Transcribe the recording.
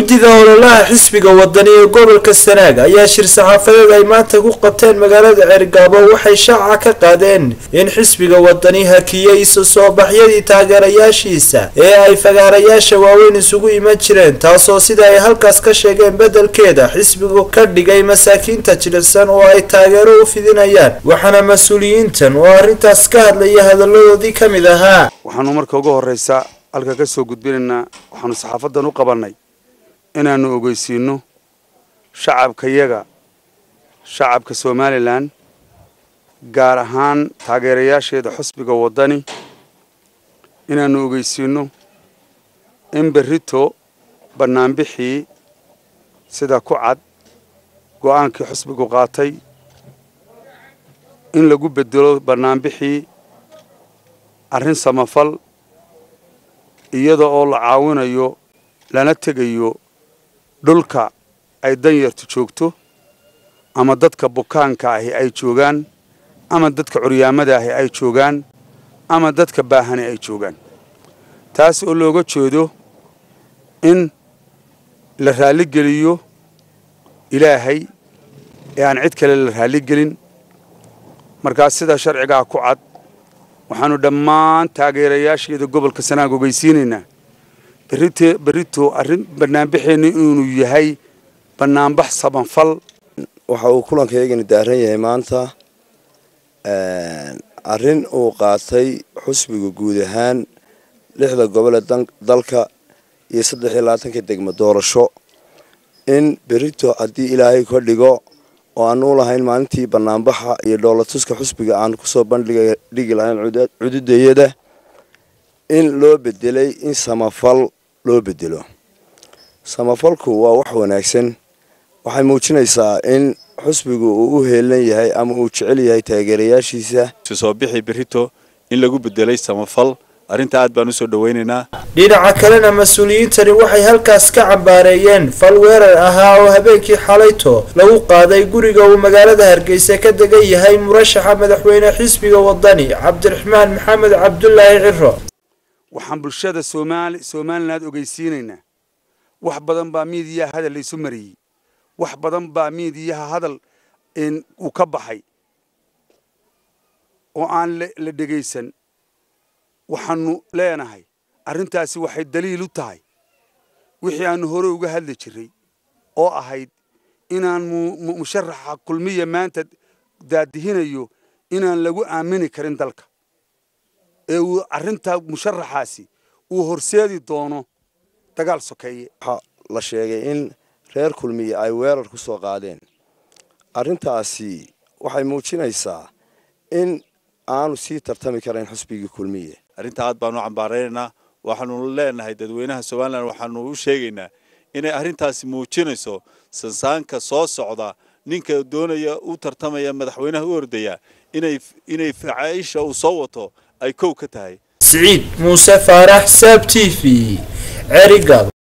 guddida ololaha xisbiga wadani ee gobolka Sanaag ayaa shir saxaafadeed ay maanta ku qabteen magaalada Cerigabo waxay shaaca ka qaadeen in xisbiga wadani hakiyay soo baxyadii taageerayaashiisa ee ay fagaarayaasha waaweyn isugu iman jireen taasoo sida ay halkaas ka sheegeen bedelkeeda xisbigu ka dhigay masaakiinta jilicsan oo ay taageero u fidinayaan waxaana mas'uuliyiintan oo arrintaas ka hadlaya hadaladoodii kamid ahaa waxaanu marka ugu horeysa halka ka soo gudbinayna waxaanu saxaafadan u qabanay inaanu ogeysiino shacabka Somaliland gaar ahaan taageerayaasheeda xisbiga wadani inaanu ogeysiino in berrito barnaamijii sida ku cad go'aankii xisbigu qaatay in lagu bedelo barnaamijii arrin samafal iyada oo la caawinayo lana tegayo dhulka ay danyartu joogto ama dadka bukaanka ahi ay joogaan ama dadka curyaamada ahi ay joogaan ama dadka baahan ay joogaan taas oo looga jeedo in la raali geliyo ilaahay ee aan cid kale la raali gelin marka sida sharciga ku cad waxaanu dhammaan taageerayaasheeda gobolka Sanaag ogeysiinaynaa berrito arrin barnaamijkeena inuu yahay barnaamij sabanfal waxa uu kulankeygani daaran yahay maanta arrin uu qaatay xisbiga guud ahaan 6 gobol ee dalka iyo 23 degmo doorasho in berrito haddii ilaahay ka dhigo oo aanu lahayn maalintii barnaamijka iyo dowladtuska xisbiga aan ku soo bandhigi lahayn cududayada in loo bedelay in samafal loo bedelo samafalku waa wax wanaagsan waxay muujinaysaa in xisbigu uu u heelan yahay ama uu jecel yahay taageerayaashiisa soo bixi berrito in lagu bedelay samafal arrinta aad baan u soo dhaweynaynaa dhinaca kalena mas'uuliyiintani waxay halkaas ka cambaareeyeen fal weerar ahaa oo habeenkii xalayto lagu qaaday guriga uu magaalada Hargeysa ka degan yahay murashaxa madaxweyne xisbiga wadani Cabdiraxmaan Maxamed Cabdullaahi Ciro waxaan bulshada Soomaaliland ogeysiinaynaa wax badan baa miidiyaha hadal la isu mariyay wax badan baa miidiyaha hadal in uu ka baxay oo aan la dhageysan waxaanu leenahay arrintaasi waxay daliil u tahay wixii aan hore uga hadli jiray oo ahayd inaan musharaxa kulmiye maanta daadihinayo inaan lagu aamini karin dalka ee uu arrinta musharaxaasi uu horseedi doono dagaal sokeeye la sheegay in reer kulmiye ay weerar ku soo qaadeen arrintaasi waxay muujinaysaa in aanu sii tartami karin xisbiga kulmiye arrinta aad baan u cambaareynaa waxaanu leenahay dadweynaha Soomaaliland waxaanu u sheegaynaa inay arrintaasi muujinayso sansaanka soo socda ninka doonaya u tartamaya madaxweynaha u ordaya inay facaayisha uu soo wato ay kow ka tahay Saciid Muuse Faarax Sab TV Cerigabo.